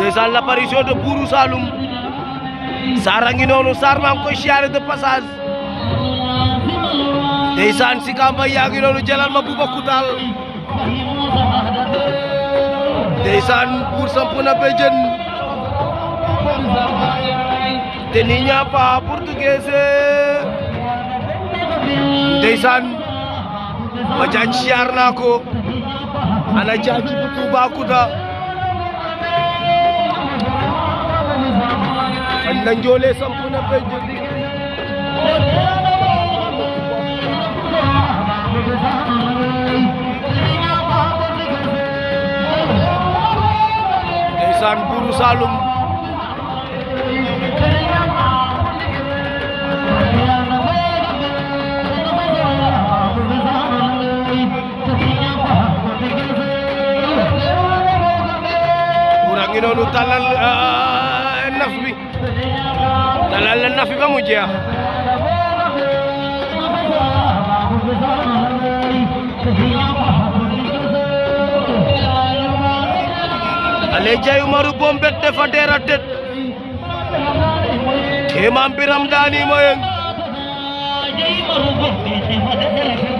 ndeysaan l'apparition de Bourou Saloum Sarr a ngi noonu Sarr maa ngi koy siyaare de passage ndeysaan si kamba yaa ngi noonu jëlal ma Bouba Koutal ndeysaan Bour samp na béjjën te ni ñapa portugais ndeysaan ma jaañ siyaar naa ko ana jaaji bu Toubacouta fan na njoole samp na béjjën ndeysaan Bourou Saloum ngi noonu talal naf bi talal la naf bi ba mu jeex ale jay Umaru bombet defa dera tet ke mam biram dani moyen